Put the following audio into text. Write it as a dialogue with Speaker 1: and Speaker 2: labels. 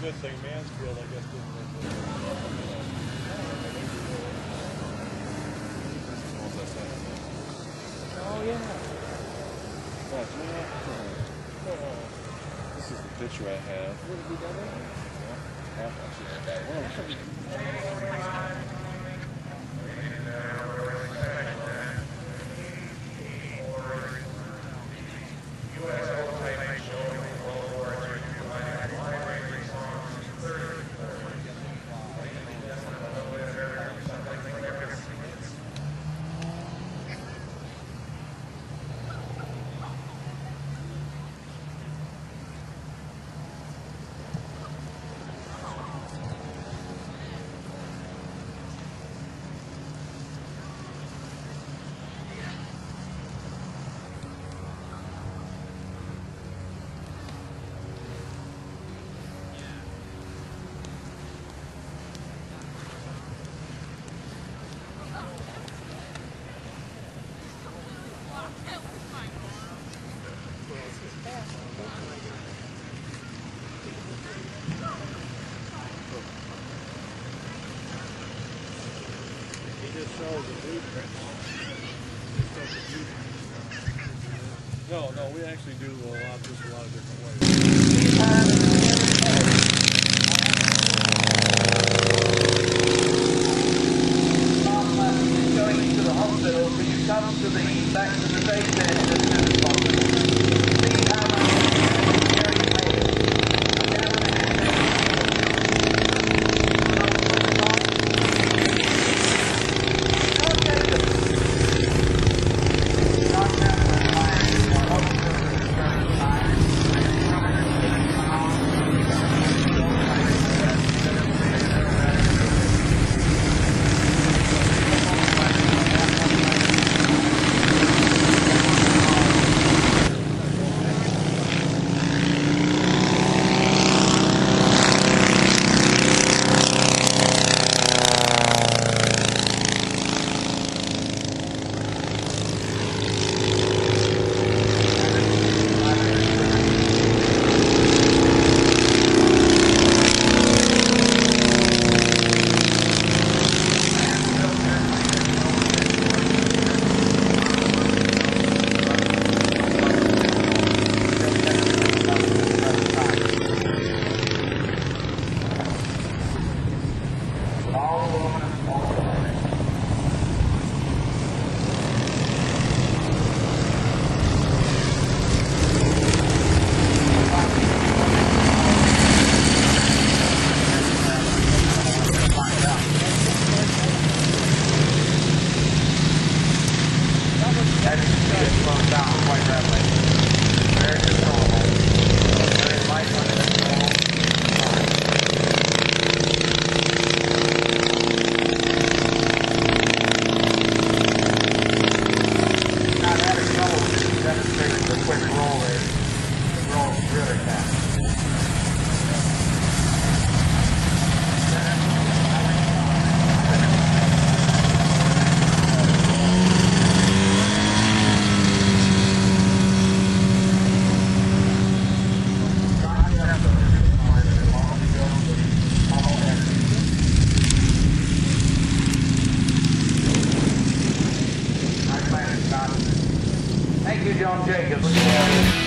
Speaker 1: Smith thing, Mansfield, I guess, didn't make it.
Speaker 2: Oh, yeah.
Speaker 1: This is the picture I have.
Speaker 2: Would it be done there?
Speaker 1: Yeah. Half actually. No, we actually do a lot of different ways.
Speaker 3: Going to the hospital, could you come to the back to the base station as soon as possible? See how Thank you, John Jacobs.